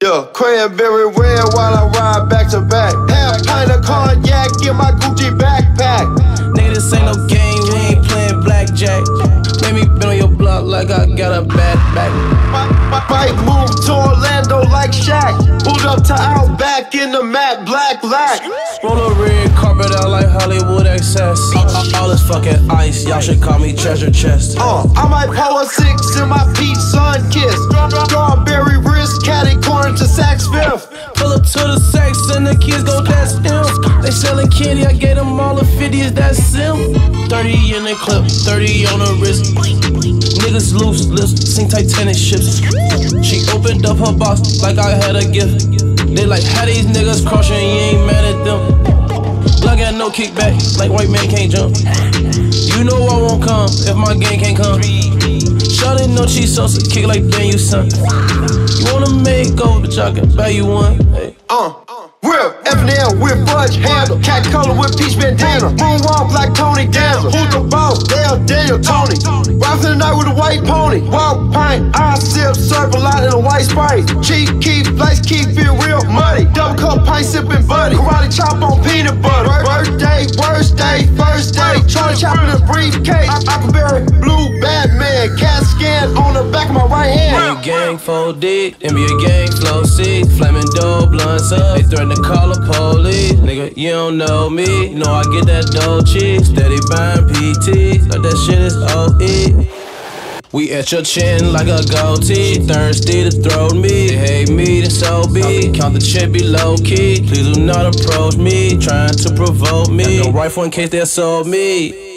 Yeah, cranberry red while I ride back to back. Half pint of cognac in my Gucci backpack. Nigga, this ain't no game, we ain't playing blackjack. Make me bend on your block like I got a bad back. Might move to Orlando like Shaq. Pulled up to Outback in the matte black lack. Roll a red carpet out like Hollywood excess. All this fucking ice, y'all should call me treasure chest. I might pour a 6 in my peach sun kiss. Strawberry wrist, catty corner to Saks Fifth. Pull up to the sex and the kids go, that's them. They selling candy, I gave them all the 50s, that's them. 30 in the clip, 30 on the wrist. Niggas loose lips, sing Titanic ships. She opened up her box like I had a gift. They like, how these niggas crossing, you ain't mad at them. Blood got no kickback, like white man can't jump. You know I won't come if my gang can't come. Shawty no cheese sauce, kick like Dan, you son. You wanna make go, bitch, I can buy you one. Hey. Real F&L with fudge handle. Cat color with peach bandana. Moonwalk like Tony Danza. Who's the boss? Daniel Tony. Ride for the night with a white pony. Walk pint, I sip, serve a lot in a white Sprite. Cheap keep, lights keep it real muddy. Double cup pint sipping buddy. Karate chop on peanut butter. Birthday, worst day, first day. Charlie Chop in a briefcase. Aquaberry, blue Batman. Cat scan on the back of my right hand. Gang 4 deep, NBA gang flow C. Flaming dough, blunts up. They threaten to call the police. Nigga, you don't know me. You know I get that dough cheap. Steady buying PTs, like that shit is OE. We at your chin like a goatee. She thirsty to throw me. They hate me, then so be. Count the chip, be low key. Please do not approach me, trying to provoke me. Got no rifle in case they assault me.